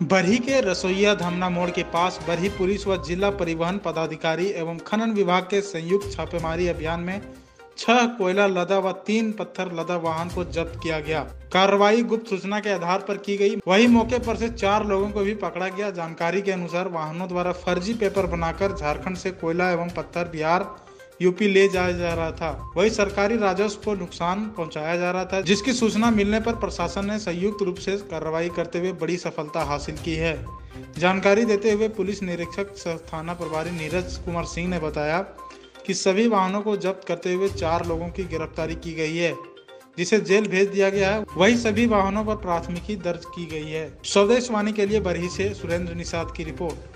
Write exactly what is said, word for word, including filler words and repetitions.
बरही के रसोइया धमना मोड़ के पास बरही पुलिस व जिला परिवहन पदाधिकारी एवं खनन विभाग के संयुक्त छापेमारी अभियान में छह कोयला लदा व तीन पत्थर लदा वाहन को जब्त किया गया। कार्रवाई गुप्त सूचना के आधार पर की गई। वहीं मौके पर से चार लोगों को भी पकड़ा गया। जानकारी के अनुसार वाहनों द्वारा फर्जी पेपर बनाकर झारखंड से कोयला एवं पत्थर बिहार यूपी ले जाया जा रहा था। वही सरकारी राजस्व को नुकसान पहुंचाया जा रहा था, जिसकी सूचना मिलने पर प्रशासन ने संयुक्त रूप से कार्रवाई करते हुए बड़ी सफलता हासिल की है। जानकारी देते हुए पुलिस निरीक्षक थाना प्रभारी नीरज कुमार सिंह ने बताया कि सभी वाहनों को जब्त करते हुए चार लोगों की गिरफ्तारी की गई है, जिसे जेल भेज दिया गया है। वही सभी वाहनों पर प्राथमिकी दर्ज की गई है। स्वदेश वाणी के लिए बरही से सुरेंद्र निषाद की रिपोर्ट।